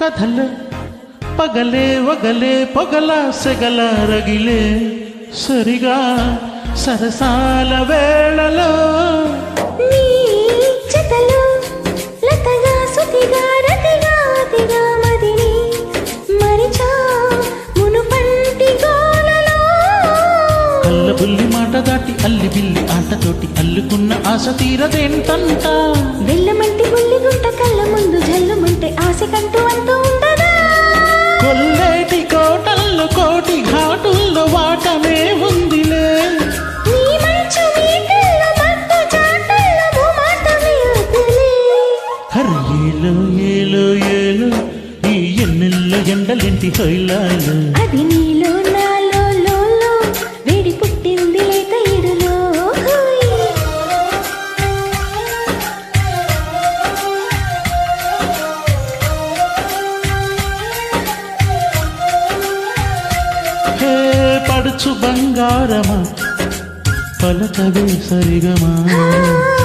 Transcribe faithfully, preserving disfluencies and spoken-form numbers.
కథలు పగలే వగలే పొగల సెగల రగిలే సరిగా సరసాల వేళలో నీ జతలో లతగా సుతిగా రతిగా అతిగా మదిని మరిచా మునుపంటి గోలలో కళ్ళ బుల్లి మాట దాటి అల్లి బిల్లి ఆటతోటి అల్లుకున్న ఆశ తీరదేంటంట వెళ్ళమంటి బుల్లి గుంట కళ్ళ ముందు జల్లుమంటే ఆశ కంటూ అంటూ ఉండదా కొల్లేటి కోటల్లో కోటి ఘాటుల్లో వాటమే ఉందిలే నీ మంచు మీటల్లో మత్తు చాటల్లో భూమాటమే వదిలే హరి ఏలో ఏలో ఏలో ఈ ఎన్నెల్లో ఎండలింటి హైలాలు అది నీలో నాలో లోలో వేడి పుట్టింది లేత ఇడులో హే పడుచు బంగారమా పలకవే సరిగమా